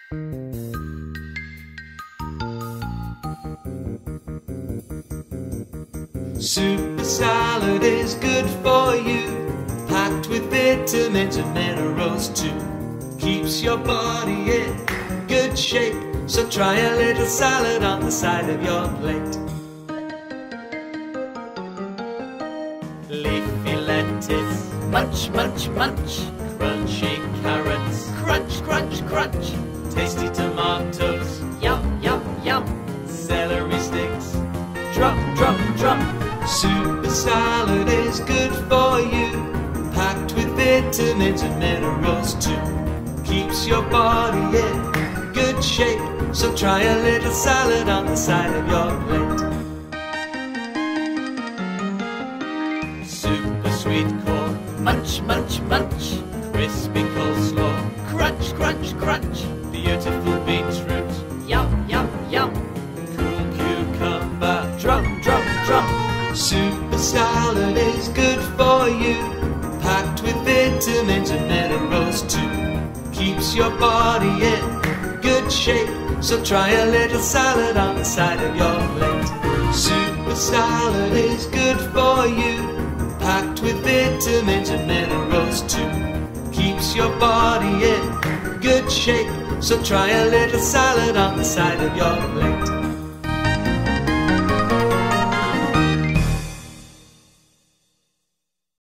Super salad is good for you, packed with vitamins and minerals too. Keeps your body in good shape, so try a little salad on the side of your plate. Leafy lettuce, munch, munch, munch. Crunchy carrots, crunch, crunch, crunch. Tasty tomatoes, yum, yum, yum. Celery sticks, drop, drop, drop. Super salad is good for you, packed with vitamins and minerals too. Keeps your body in good shape, so try a little salad on the side of your plate. Super sweet corn, munch, munch, munch. Crispy coleslaw, crunch, crunch, crunch. Beautiful beetroot, yum, yum, yum. Cool cucumber, drum, drum, drum. Super salad is good for you, packed with vitamins and minerals too. Keeps your body in good shape, so try a little salad on the side of your plate. Super salad is good for you, packed with vitamins and minerals too. Keeps your body in good shape, so try a little salad on the side of your plate.